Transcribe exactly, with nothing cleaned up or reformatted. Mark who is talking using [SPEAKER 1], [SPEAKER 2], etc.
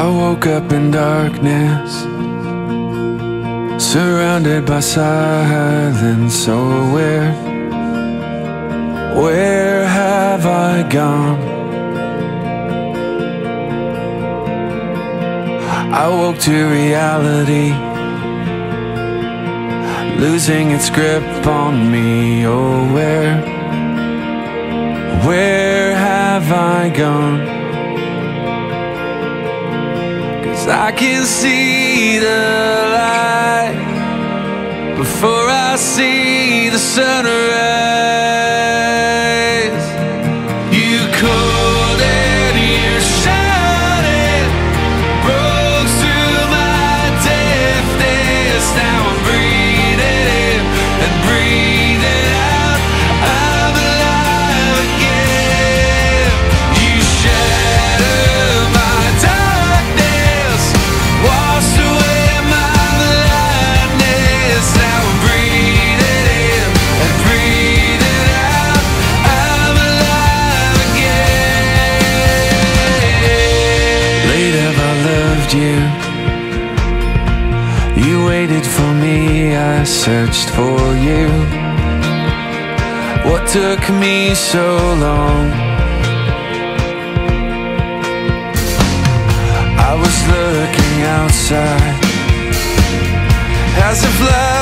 [SPEAKER 1] I woke up in darkness, surrounded by silence. So where, where have I gone? I woke to reality, losing its grip on me. Oh, where, where have I gone? I can see the light before I see the sunrise. You called and you shouted, broke through my deafness. Now I'm breathing in and breathing out. I'm alive again. You shattered my darkness, washed away my blindness. Now I'm breathing in and breathing out. I'm alive again. Late have I loved you. You waited for me, I searched for you. What took me so long? I was looking outside as if love